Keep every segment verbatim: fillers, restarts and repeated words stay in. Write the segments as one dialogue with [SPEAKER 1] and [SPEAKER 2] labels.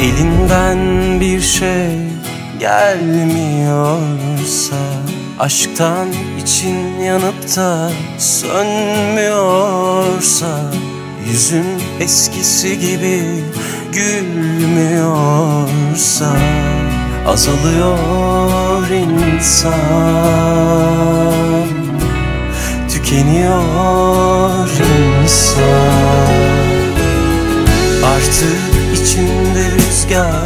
[SPEAKER 1] Elinden bir şey gelmiyorsa, aşktan için yanıp da sönmüyorsa, yüzün eskisi gibi gülmüyorsa, azalıyor insan, tükeniyor insan. Artık içinde rüzgar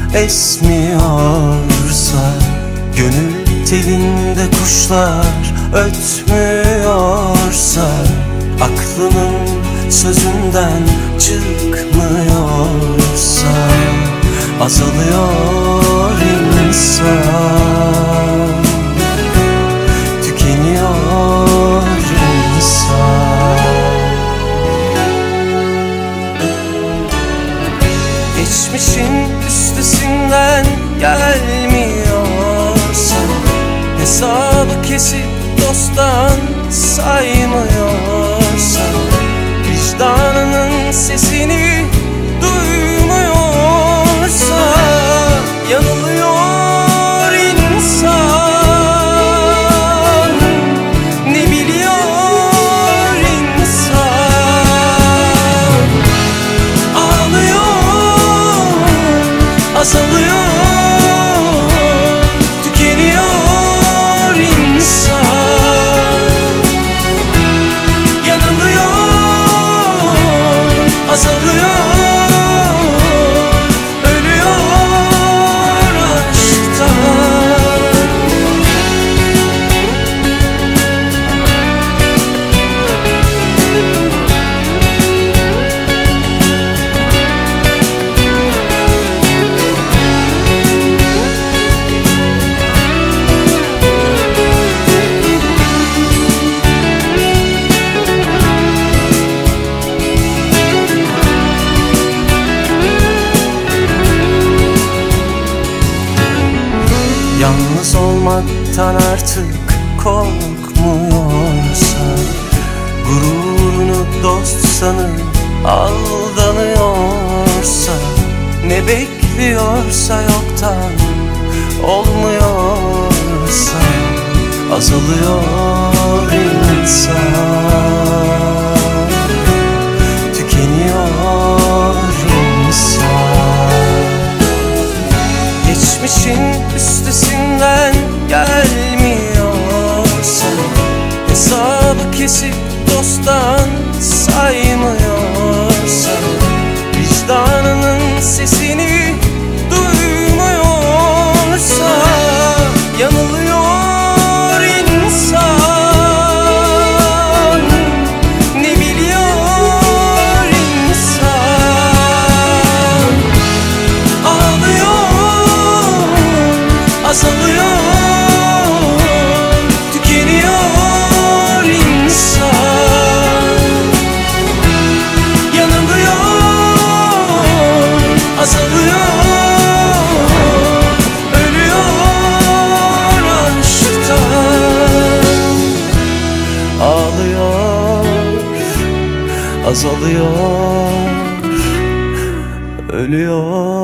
[SPEAKER 1] esmiyorsa, gönül telinde kuşlar ötmüyorsa, aklının sözünden çıkmıyorsa, azalıyor insan, tükeniyor insan. Geçmişin üstesinden gelmiyorsa, hesabı kesip dosttan saymıyorsa, vicdanının sesini duymuyorsa, yanılıyor insan. Ne biliyor insan? Ağlıyor, azalıyor, tükeniyor insan. Yanılıyor, azalıyor, ölüyor aşktan. Yalnız olmaktan artık korkmuyorsa, gururunu dost sanıp aldanıyorsa, ne bekliyorsa yoktan olmuyorsa, azalıyor insan, tükeniyor insan. Geçmişin üstesinden gelmiyorsa, hesabı kesip dosttan saymıyorsa, vicdanının sesini duymuyorsa, yanılıyor insan. Ne biliyor insan? Ağlıyor, azalıyor, tükeniyor insan. Yanılıyor, azalıyor, ölüyor aşktan. Ağlıyor, azalıyor, ölüyor